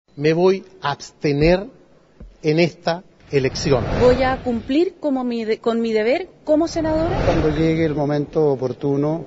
Me voy a abstener en esta elección. Voy a cumplir con mi deber como senadora. Cuando llegue el momento oportuno,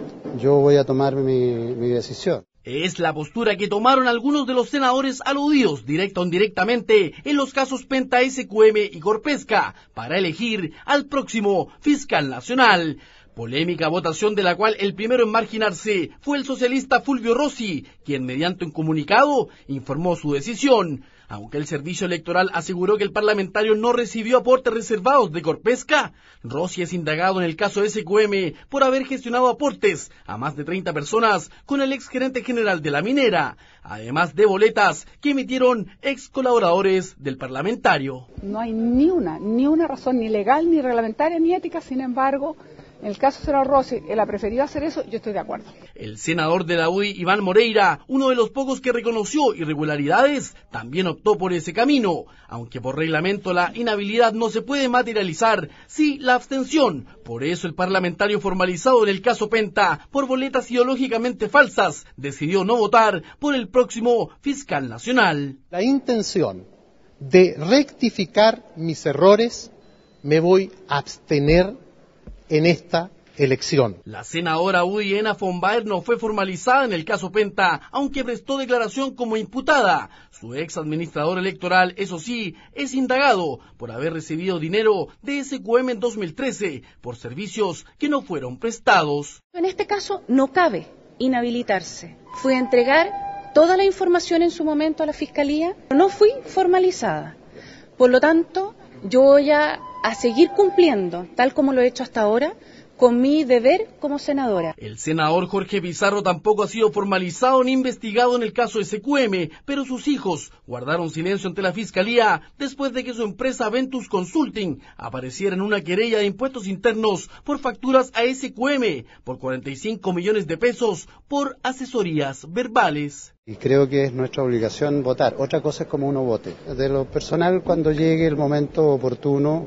yo voy a tomar mi decisión. Es la postura que tomaron algunos de los senadores aludidos, directa o indirectamente, en los casos Penta, SQM y Corpesca, para elegir al próximo fiscal nacional. Polémica votación de la cual el primero en marginarse fue el socialista Fulvio Rossi, quien mediante un comunicado informó su decisión. Aunque el servicio electoral aseguró que el parlamentario no recibió aportes reservados de Corpesca, Rossi es indagado en el caso SQM por haber gestionado aportes a más de 30 personas con el exgerente general de la minera, además de boletas que emitieron ex colaboradores del parlamentario. No hay ni una razón ni legal, ni reglamentaria, ni ética, sin embargo, en el caso del senador Rossi, él ha preferido hacer eso, yo estoy de acuerdo. El senador de la UDI, Iván Moreira, uno de los pocos que reconoció irregularidades, también optó por ese camino, aunque por reglamento la inhabilidad no se puede materializar, sí la abstención. Por eso el parlamentario formalizado en el caso Penta, por boletas ideológicamente falsas, decidió no votar por el próximo fiscal nacional. La intención de rectificar mis errores, me voy a abstener en esta elección. La senadora UDI Ena von Baer no fue formalizada en el caso Penta, aunque prestó declaración como imputada. Su ex administrador electoral, eso sí, es indagado por haber recibido dinero de SQM en 2013 por servicios que no fueron prestados. En este caso no cabe inhabilitarse. Fui a entregar toda la información en su momento a la Fiscalía, no fui formalizada. Por lo tanto, yo voy a seguir cumpliendo, tal como lo he hecho hasta ahora, con mi deber como senadora. El senador Jorge Pizarro tampoco ha sido formalizado ni investigado en el caso SQM, pero sus hijos guardaron silencio ante la Fiscalía después de que su empresa Ventus Consulting apareciera en una querella de impuestos internos por facturas a SQM por 45 millones de pesos por asesorías verbales. Y creo que es nuestra obligación votar. Otra cosa es cómo uno vote. De lo personal, cuando llegue el momento oportuno,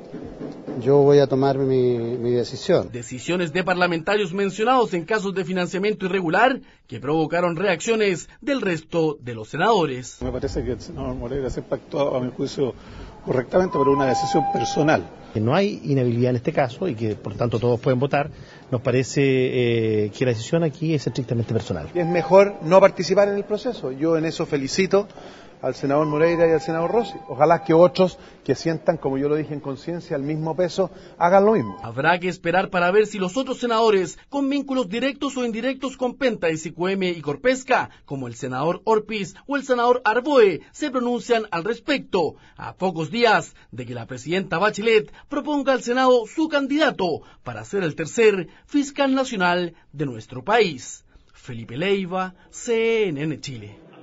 yo voy a tomar mi decisión. Decisiones de parlamentarios mencionados en casos de financiamiento irregular que provocaron reacciones del resto de los senadores. Me parece que el senador Moreira siempre actuó, a mi juicio, correctamente, pero una decisión personal. Que no hay inhabilidad en este caso y que por tanto todos pueden votar, nos parece que la decisión aquí es estrictamente personal. Es mejor no participar en el proceso. Yo en eso felicito al senador Moreira y al senador Rossi. Ojalá que otros que sientan, como yo lo dije en conciencia, el mismo peso, hagan lo mismo. Habrá que esperar para ver si los otros senadores con vínculos directos o indirectos con Penta, SQM y Corpesca, como el senador Orpiz o el senador Arboe, se pronuncian al respecto, a pocos días de que la presidenta Bachelet proponga al Senado su candidato para ser el tercer fiscal nacional de nuestro país. Felipe Leiva, CNN Chile.